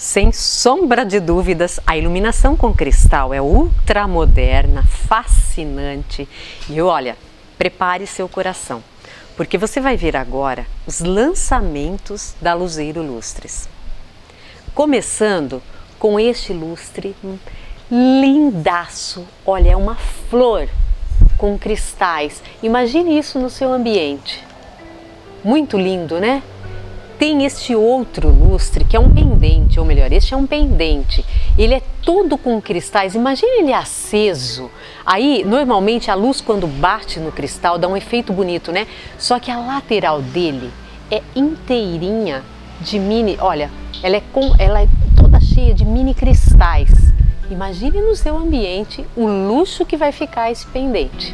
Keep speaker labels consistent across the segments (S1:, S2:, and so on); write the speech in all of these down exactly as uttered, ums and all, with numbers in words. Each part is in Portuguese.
S1: Sem sombra de dúvidas, a iluminação com cristal é ultramoderna, fascinante. E olha, prepare seu coração, porque você vai ver agora os lançamentos da Luzeiro Lustres. Começando com este lustre lindaço, olha, é uma flor com cristais. Imagine isso no seu ambiente. Muito lindo, né? Tem este outro lustre que é um pendente, ou melhor, este é um pendente. Ele é todo com cristais, imagine ele aceso. Aí, normalmente, a luz quando bate no cristal dá um efeito bonito, né? Só que a lateral dele é inteirinha de mini, olha, ela é, com, ela é toda cheia de mini cristais. Imagine no seu ambiente o luxo que vai ficar esse pendente.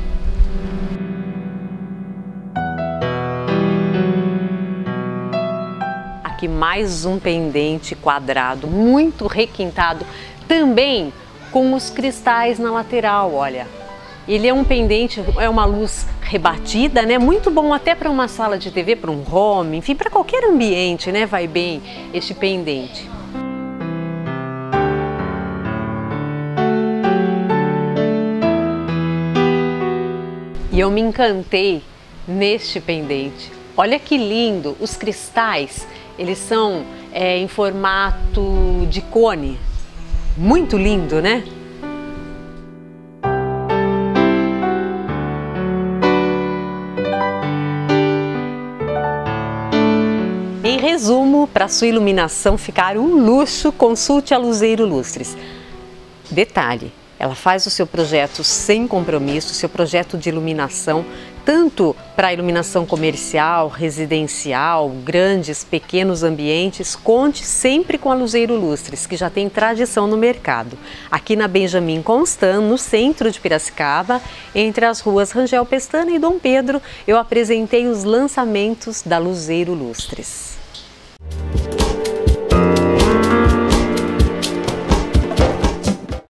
S1: Aqui mais um pendente quadrado, muito requintado, também com os cristais na lateral, olha. Ele é um pendente, é uma luz rebatida, né? Muito bom até para uma sala de T V, para um home, enfim, para qualquer ambiente, né? Vai bem este pendente. E eu me encantei neste pendente. Olha que lindo, os cristais, eles são é, em formato de cone. Muito lindo, né? Em resumo, para sua iluminação ficar um luxo, consulte a Luzeiro Lustres. Detalhe, ela faz o seu projeto sem compromisso, seu projeto de iluminação, tanto para iluminação comercial, residencial, grandes, pequenos ambientes. Conte sempre com a Luzeiro Lustres, que já tem tradição no mercado. Aqui na Benjamin Constant, no centro de Piracicaba, entre as ruas Rangel Pestana e Dom Pedro, eu apresentei os lançamentos da Luzeiro Lustres.